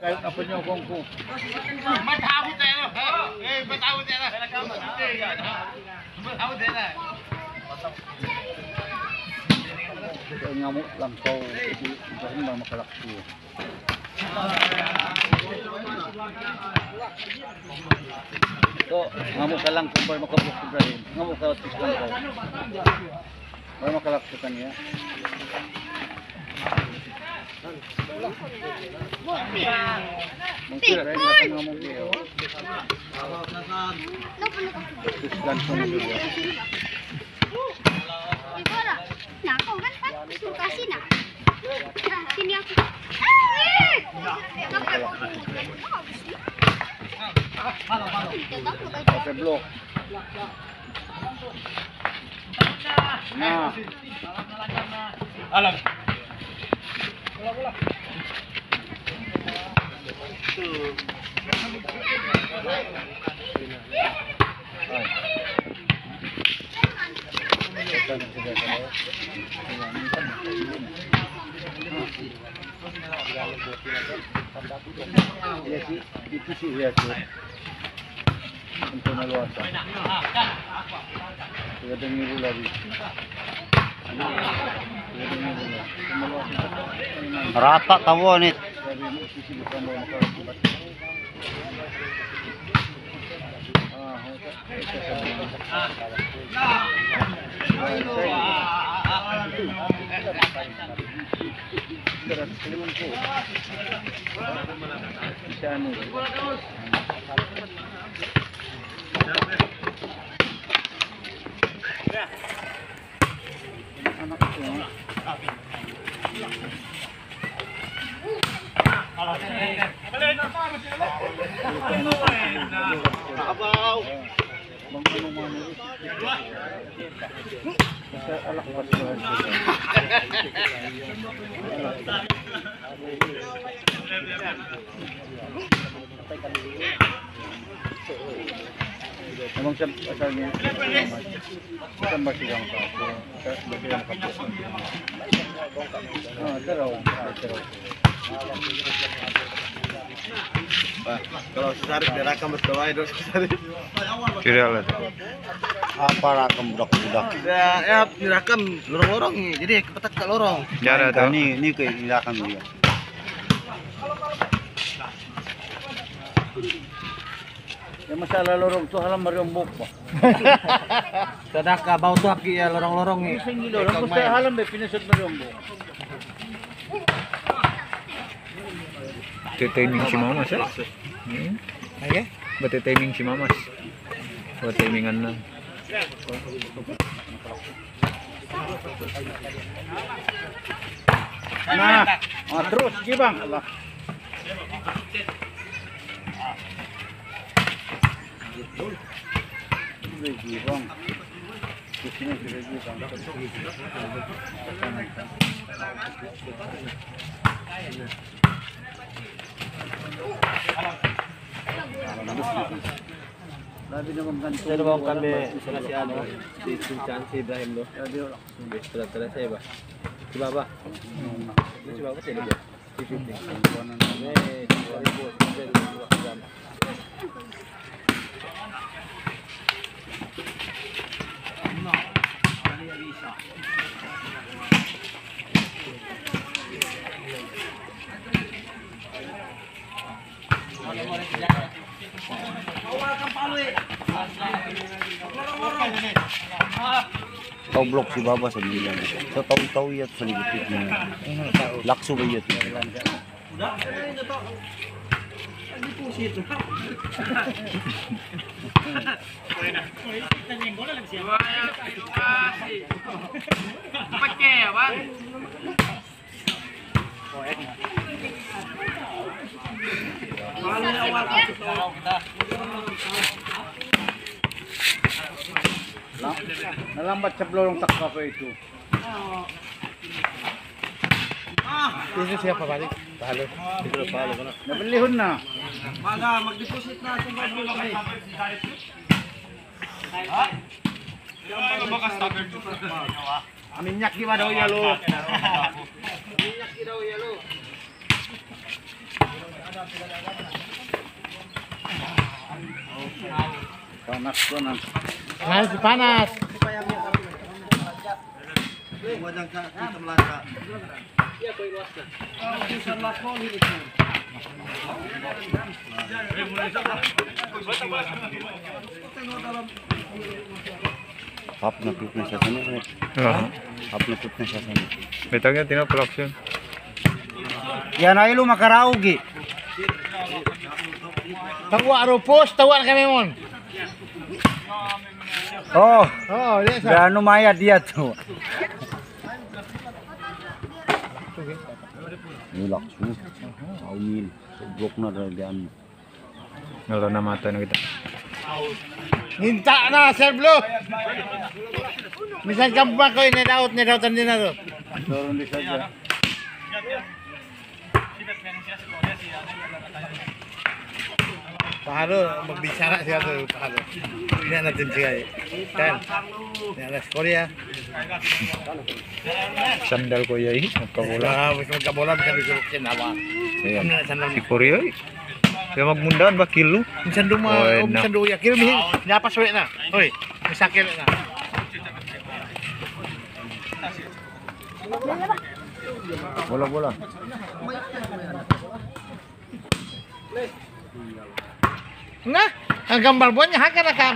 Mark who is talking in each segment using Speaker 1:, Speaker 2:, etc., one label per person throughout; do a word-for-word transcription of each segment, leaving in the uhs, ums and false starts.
Speaker 1: Kayo na po niyo kung kung.
Speaker 2: Matawid tayo. Eh, matawid tayo. Matawid tayo.
Speaker 1: Kaya nga mo lang ko, kasi ba makalakso. Ito, nga mo ka lang kung ba makabuk ko rin. Nga mo ka otis lang ko. Ba makalakso ka niya. Mungkin rin na nga mo kayo. Otis lang ko mo kayo.
Speaker 3: Nah, kau kan Pak suruh kasih nak. Nah, sini aku.
Speaker 1: Pakai blok. Nah.
Speaker 2: Alam.
Speaker 1: Iya sih, itu sih ya sih. Untuk naluasa. Sudah dengar lagi.
Speaker 4: Rata tawon it.
Speaker 1: Memang asalnya bukan masih yang satu, masih yang satu. Ah, terus, terus.
Speaker 2: Pak, kalau sesari direkam berdoa itu sesari.
Speaker 4: Tidak lah. Apa rakam budak-budak?
Speaker 2: Ya, ya direkam lorong-lorong nih. Jadi kepetak ke lorong.
Speaker 4: Cara
Speaker 1: Nah,
Speaker 4: tuh.
Speaker 1: ini ini kehilangan dia. Ya masalah lorong tu halam mariombok pa.
Speaker 2: Sadaka bau tuh ya lorong-lorong nih.
Speaker 1: Sing lorong basta halam be pinasod mariombok.
Speaker 4: Timing si Mamas ya? Hmm?
Speaker 2: Ayo.
Speaker 4: Berarti timing si Mamas. Buat timingan lang.
Speaker 1: Nah, ah, terus gibang. Allah. Gibang. Di sini sudah gibang. Labi naman ganito.
Speaker 2: Saya mau kami sana si ano si Suncan si Ibrahim lo.
Speaker 1: Ya dia langsung.
Speaker 2: Sudah sudah saya bah. Si Baba. Si Baba sih dia. Si Fitri. Eh, dua ribu sampai dua ribu jam.
Speaker 4: Toblok si Baba sa bilang. So taw-taw yat sa ligit niya. Lakso ba yat?
Speaker 1: Nalambat sa blorong takka pa ito.
Speaker 2: Ini siapa balik? Pahalo. Dito pahalo ko na.
Speaker 1: Nabilihon na.
Speaker 2: Maga mag-deposit na sa bago kami.
Speaker 1: Minyak di daw yalo.
Speaker 2: Minyak daw yalo.
Speaker 1: Panas ko na.
Speaker 2: Panas, panas.
Speaker 1: Wadang ka kita melaka.
Speaker 4: Hap na pit na siya sana.
Speaker 5: Ah,
Speaker 4: Hap na pit na siya sana.
Speaker 5: betagnya tina production.
Speaker 4: Yan ay lo makaraugi.
Speaker 2: Tawa rupos, tawa kami mon.
Speaker 4: Oh,
Speaker 2: Oh, dia sa.
Speaker 4: gano mayat dia tuh. Ini laksu. Aumil. Blok na dalian.
Speaker 5: Ngalo na mata na kita.
Speaker 2: Minta na, Sir Blue. Misan kampang ko ini daot ni daotan din na to.
Speaker 1: Turun di saja.
Speaker 2: Pahalo, magbicara siya to, pahalo. Hindi natin siya. Kan. Yan, Korea.
Speaker 5: Sandal ko yai, nagkabula.
Speaker 2: Wala, mas magkabola bisa disuluk sinawa.
Speaker 5: Ayan.
Speaker 2: Ano na sandal
Speaker 5: Si Korea eh. Kaya magmundaan ba kilo?
Speaker 2: Minsan duma,
Speaker 5: Oy,
Speaker 2: oh, minsan
Speaker 5: na.
Speaker 2: duya. Kira mihin, napas ulit na. Hoy, misakil na.
Speaker 4: Bola bola.
Speaker 2: Nah, ang gambar buatnya hakan akan.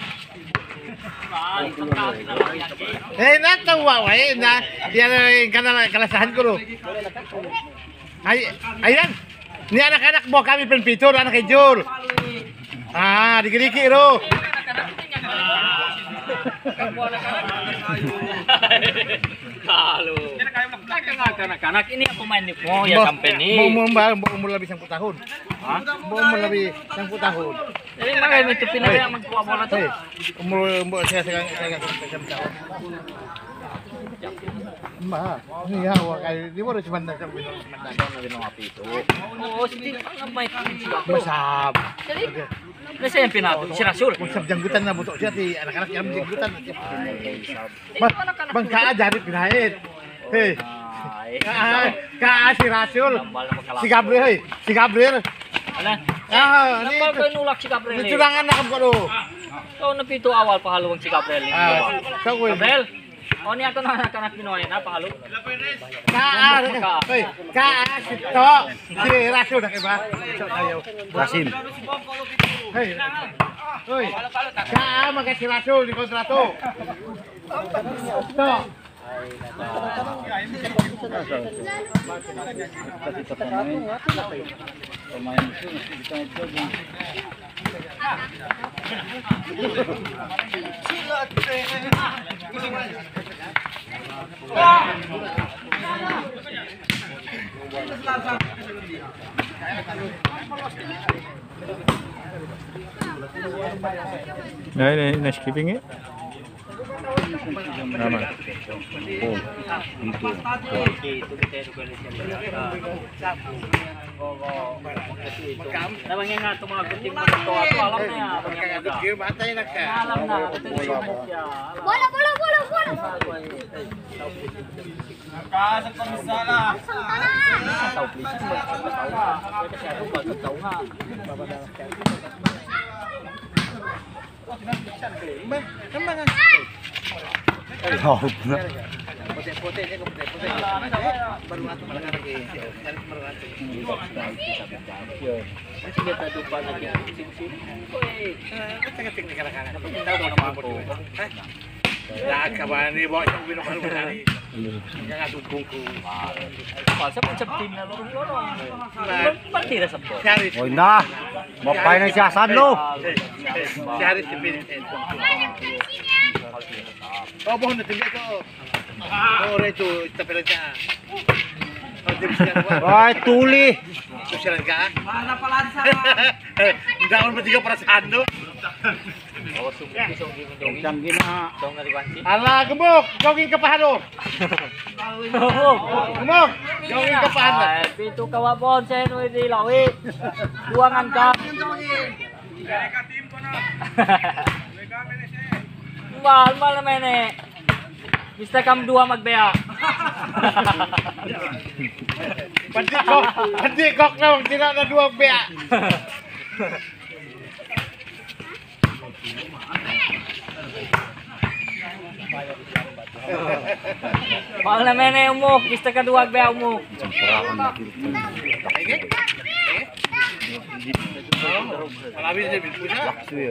Speaker 2: Eh, natawa wa eh na. Yan kana kalasahan ko ro. Ay, ayan. Ni anak-anak mo kami penpitor anak kay Jur. Ah, dikiriki ro.
Speaker 6: Halo. Anak-anak ini yang pemain nih. Oh ya sampai nih.
Speaker 2: Mau mau mbak, mau umur lebih sangkut tahun. Mau umur lebih sangkut tahun.
Speaker 6: Jadi makanya itu pindah yang mengkuat bola tuh.
Speaker 2: Hei, umur umur saya saya saya sampai jam tahun. Mbak, ini ya wah kayak ini baru cuma nak sampai cuma
Speaker 6: Oh, sih ngapain sih?
Speaker 2: Masab.
Speaker 6: Jadi, biasa yang pindah tuh si Rasul.
Speaker 2: Masab janggutan na butok siya ti anak-anak yang janggutan. Bang, bang kaa jadi pinahit. Hei. Kaa, kaa si Rasul. Si Gabriel, hei. Si Gabriel.
Speaker 6: Ano?
Speaker 2: Ah, ini
Speaker 6: Nambal ko nulak si Gabriel.
Speaker 2: ini curangan na kamu lo.
Speaker 6: Kau napito awal pahalawang si Gabriel.
Speaker 2: Ah, so wait.
Speaker 6: Gabriel. Oh, ni ato na anak-anak Pinoy na pahalo.
Speaker 2: Kaa, hei. Kaa si To, si Rasul na kiba.
Speaker 4: Kasim.
Speaker 2: Hei. Hei. Kaa maga si Rasul di kontrato. To.
Speaker 1: Kasi sa pamain. Pamain itu mesti kita coba.
Speaker 5: Nah, ini na skipping eh. Naman.
Speaker 4: Oh, itu.
Speaker 6: Namanya nga ito mga kuting mga ito. Alam na yan.
Speaker 2: Kaya batay na ka.
Speaker 6: Alam na. Ito yung sumok siya.
Speaker 3: Bola, bola, bola, bola.
Speaker 6: Kasang pamisala.
Speaker 3: Sana.
Speaker 6: Tao, please. Tao nga. Kasi ano ba? Tao nga.
Speaker 4: Laut na.
Speaker 6: Kasi kita dupa na dyan. Sing-sing.
Speaker 2: Lahat ka ba ni Boy ang binukal mo nari? Yang atubong ko.
Speaker 6: Sa pang team na lorong-lorong. Partida sa po.
Speaker 2: Charis.
Speaker 4: Oy na. Mapay na siya sadlo.
Speaker 2: Charis si Vincent. Oh, bohong na tinggal ko. Oh, reto, tapilan ka. Oh, di siya ba?
Speaker 4: Ay, tuli.
Speaker 2: Sosialan ka? Mana palansa. Hindi ako matigaw para sa ano.
Speaker 6: Oh, sunggi-sunggi mo dong.
Speaker 1: Canggih na.
Speaker 6: Dong na ribansi.
Speaker 2: Ala, gemuk, jogging ka pa ano? Gemuk, jogging ka pa ano?
Speaker 6: Ay, pito kawabon sa ino hindi lawi. Buwangan ka. Mahal, mahal naman eh. Bista kam dua magbea.
Speaker 2: Pati kok, pati kok na wag sila na duwag bea.
Speaker 6: Mahal na mena umuk, bista ka dua magbea umuk.
Speaker 2: Malabi na din pusa.
Speaker 4: Lakso yun.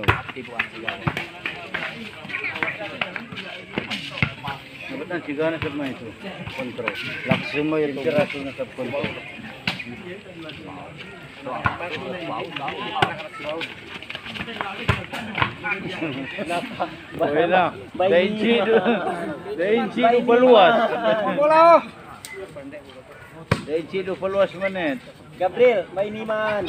Speaker 1: Nabatan sigana sa mga ito. Control.
Speaker 4: Lakso mo yun.
Speaker 1: Pagkaraso na sa control. Okay lang. Dainchido. Dainchido paluwas. Dainchido paluwas manet.
Speaker 6: Gabriel, may niman.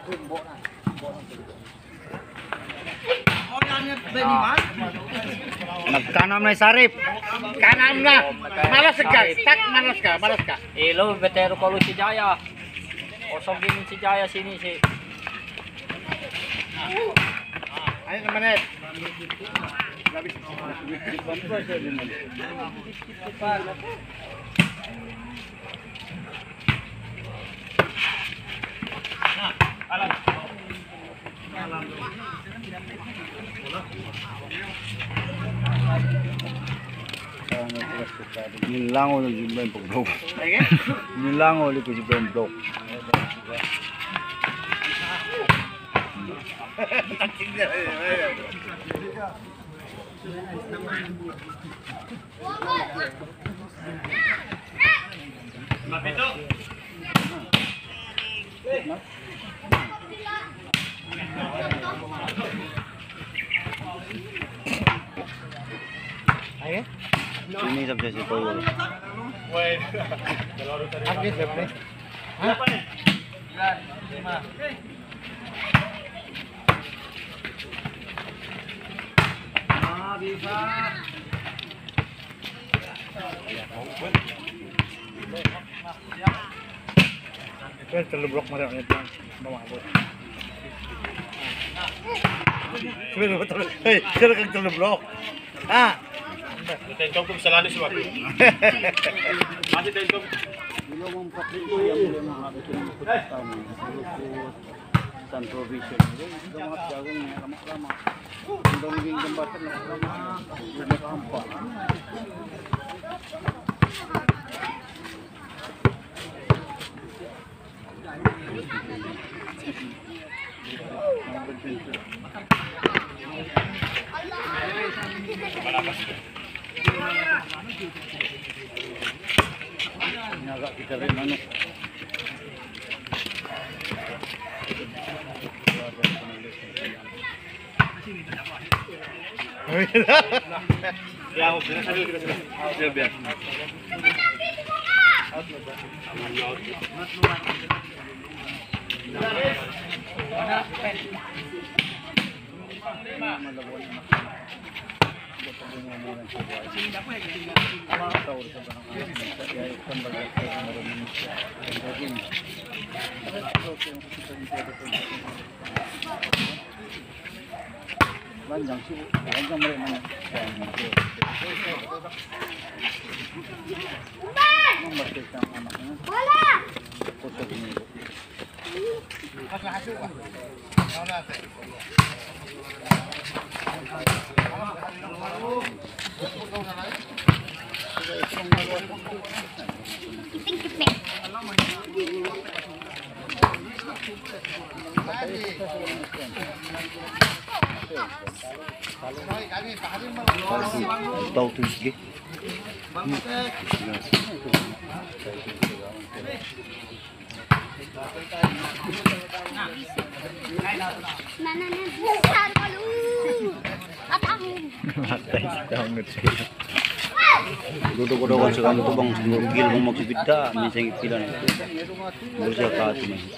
Speaker 4: Nagtanam na yung sarip.
Speaker 2: Kanam na. Malas ka, tak malas ka, malas ka.
Speaker 6: Ilo, vetero ko si Jaya. Osong din si Jaya sini si.
Speaker 2: Ayun naman eh.
Speaker 4: Nilango ng jumlah yung pag-block.
Speaker 2: Ayun.
Speaker 4: Nilango ulit ko si Ben Block.
Speaker 2: Ayun.
Speaker 4: Sinisap siya si Toyo.
Speaker 2: Agit lepe. Ha? Well, terlubrok mo rin lang. Bumabot. Sabi mo tuloy. Hey, sila kang terlubrok. Ah!
Speaker 1: Bilo mong patrito yung mga habit ng kutang. San provision. Ito mga tiyagong may ramak-ramak. Ang daming gambatan ng ramak. Nakahampa. Naga kita rin ano.
Speaker 2: Ya, ako sinasabi ko sila. Silvia.
Speaker 1: Lanjang sih, lanjang mereka mana? Nomor kita anaknya.
Speaker 3: Bola!
Speaker 1: Foto ini.
Speaker 4: Tahu tuh sih.
Speaker 3: Na na na, bukan kalu. At ako.
Speaker 4: Duduk-duduk sekali tuh bang sebelum gil mau maksudnya misalnya pikiran itu berusaha ke hati nih.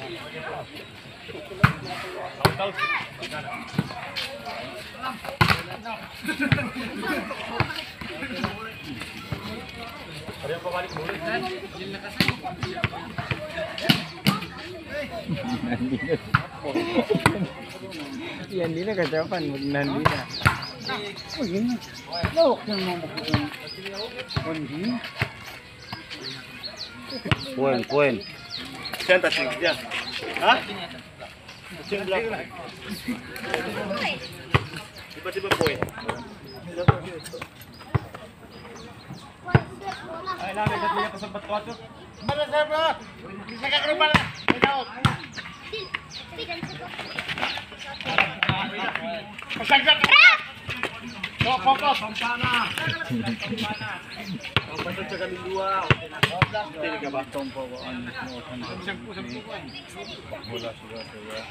Speaker 5: Yan din na kasapan, nandina.
Speaker 1: Oh, yun na. Lawak na mga bakit. Kundi.
Speaker 4: Kuen, kuen.
Speaker 2: Siya ang tasig niya. Ha? Tasig black. Iba't ibang po eh. Ay, namin sa tiyak sa batwato. Mana sa bro? Bisa ka karo para. Ikaw. Pasagsak. Go, fokus. Pampana. Pampana. Ang pasok sa kami dua. Hindi ka ba?
Speaker 1: Tompo ko ang mismo.
Speaker 2: Sampu-sampu ko.
Speaker 1: Bola sudah sudah.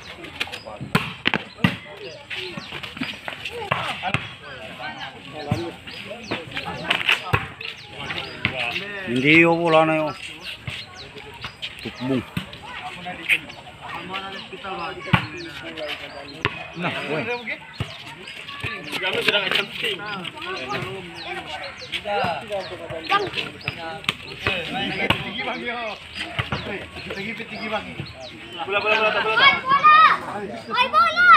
Speaker 4: Hindi yo wala na yo. Tukbong.
Speaker 2: Nah, Gano'n silang isang team. Tinggi bang yo. Tinggi tinggi bang. Bola bola bola bola.
Speaker 3: Ay, bola! Ay, bola!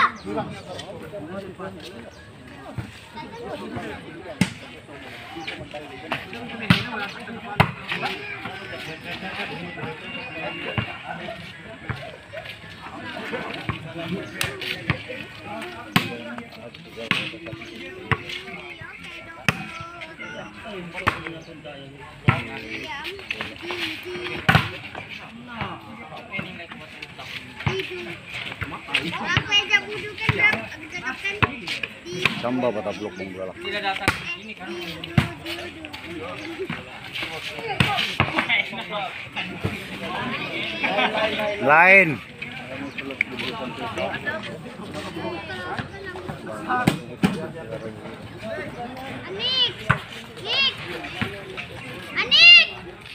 Speaker 4: Samba patablok mong galak.
Speaker 6: Tidak datang ini kan.
Speaker 4: Lain.
Speaker 3: Anik! Nik! Anik!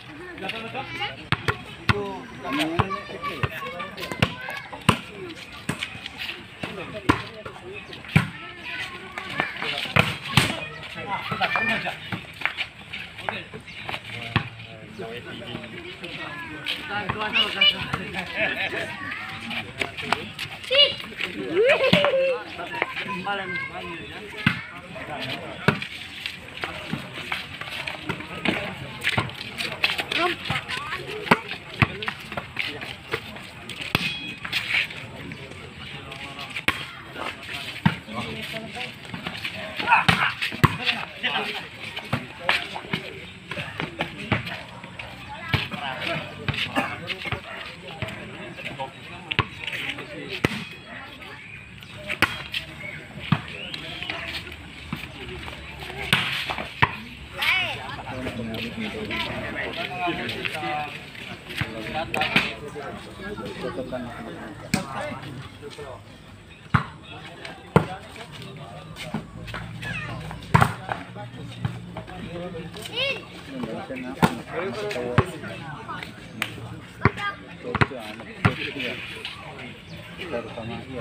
Speaker 1: Terutama iya.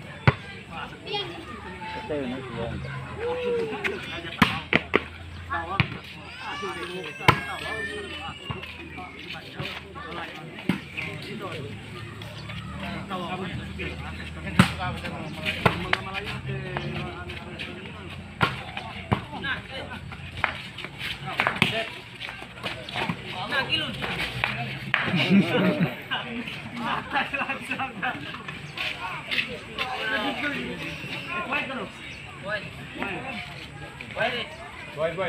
Speaker 1: Kita ini belum.
Speaker 2: Boy boy.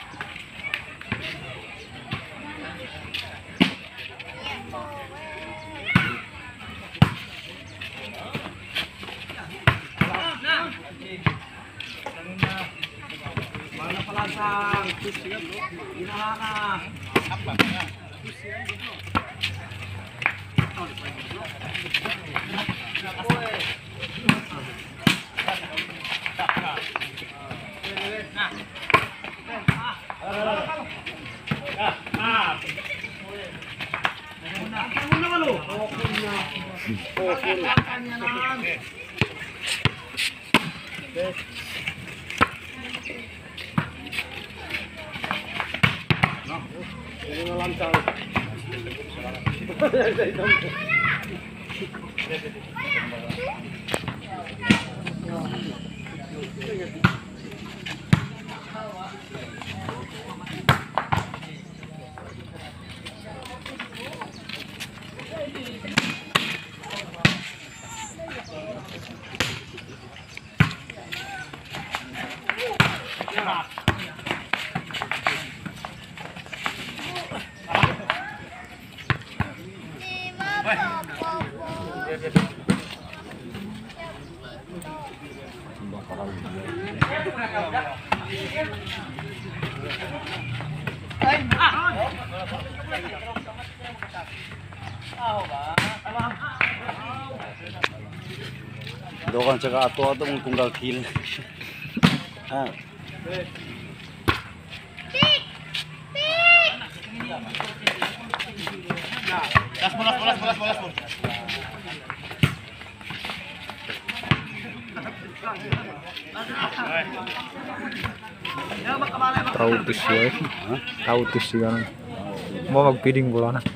Speaker 2: Mana pelasang? Gimana? Apa?
Speaker 4: Dokan cakap ato-ato mong tunggal kill. Ha.
Speaker 2: Las bolas, bolas, bolas, bolas, bolas.
Speaker 5: Tautis siya eh. Tautis siya. Mau magpiling bola na.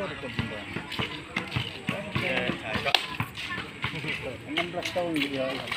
Speaker 1: enam belas tahun dia.